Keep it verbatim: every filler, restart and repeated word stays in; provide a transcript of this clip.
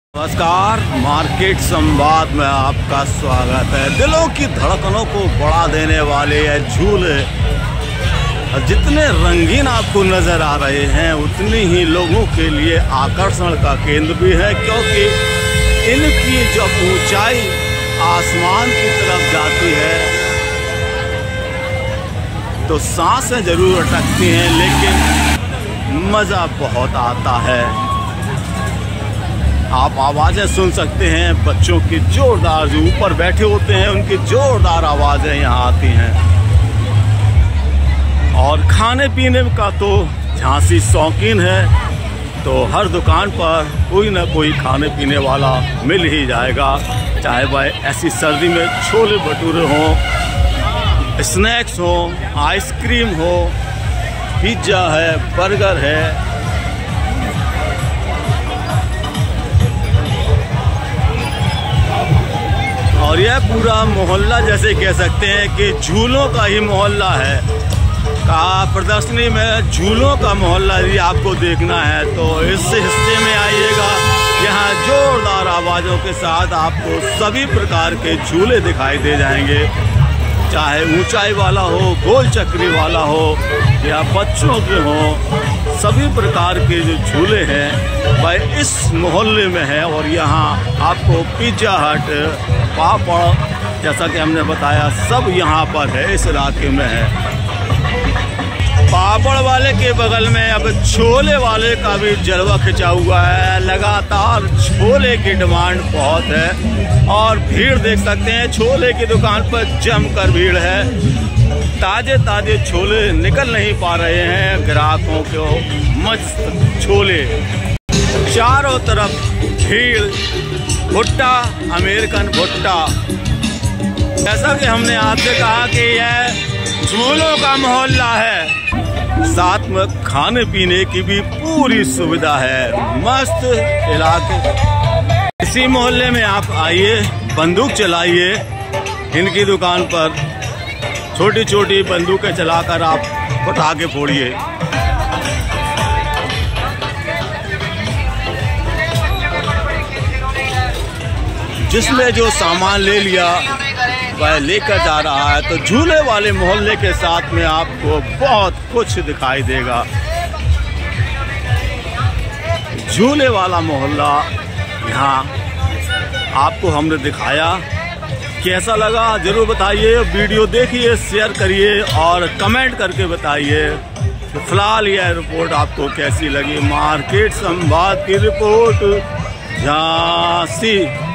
नमस्कार, मार्केट संवाद में आपका स्वागत है। दिलों की धड़कनों को बढ़ा देने वाले ये झूले जितने रंगीन आपको नज़र आ रहे हैं उतनी ही लोगों के लिए आकर्षण का केंद्र भी है, क्योंकि इनकी जब ऊंचाई आसमान की तरफ जाती है तो सांसें जरूर अटकती हैं, लेकिन मज़ा बहुत आता है। आप आवाज़ें सुन सकते हैं बच्चों की जोरदार, जो ऊपर बैठे होते हैं उनकी जोरदार आवाज़ें यहाँ आती हैं। और खाने पीने का तो झांसी शौकीन है, तो हर दुकान पर कोई ना कोई खाने पीने वाला मिल ही जाएगा, चाहे वह ऐसी सर्दी में छोले भटूरे हों, स्नैक्स हो, आइसक्रीम हो, पिज्ज़ा है, बर्गर है। और यह पूरा मोहल्ला जैसे कह सकते हैं कि झूलों का ही मोहल्ला है। का प्रदर्शनी में झूलों का मोहल्ला यदि आपको देखना है तो इस हिस्से में आइएगा। यहाँ जोरदार आवाज़ों के साथ आपको सभी प्रकार के झूले दिखाई दे जाएंगे, चाहे ऊंचाई वाला हो, गोल चक्री वाला हो या बच्चों के हो। सभी प्रकार के जो झूले हैं वह इस मोहल्ले में है। और यहाँ आपको पिज्जा हट, पापड़, जैसा कि हमने बताया, सब यहाँ पर है, इस इलाके में है। पापड़ वाले के बगल में अब छोले वाले का भी जलवा खिंचा हुआ है। लगातार छोले की डिमांड बहुत है और भीड़ देख सकते हैं, छोले की दुकान पर जमकर भीड़ है। ताजे ताजे छोले निकल नहीं पा रहे हैं ग्राहकों को, मस्त छोले चारों तरफ भीड़। भुट्टा, अमेरिकन भुट्टा, जैसा कि हमने आपसे कहा कि यह झूलों का मोहल्ला है, साथ में खाने पीने की भी पूरी सुविधा है। मस्त इलाके। इसी मोहल्ले में आप आइए, बंदूक चलाइए। इनकी दुकान पर छोटी छोटी बंदूकें चलाकर आप पटाखे फोड़िए। जिसने जो सामान ले लिया वह लेकर जा रहा है। तो झूले वाले मोहल्ले के साथ में आपको बहुत कुछ दिखाई देगा। झूले वाला मोहल्ला यहाँ आपको हमने दिखाया। कैसा लगा जरूर बताइए, वीडियो देखिए, शेयर करिए और कमेंट करके बताइए। तो फिलहाल यह रिपोर्ट आपको कैसी लगी, मार्केट संवाद की रिपोर्ट झांसी।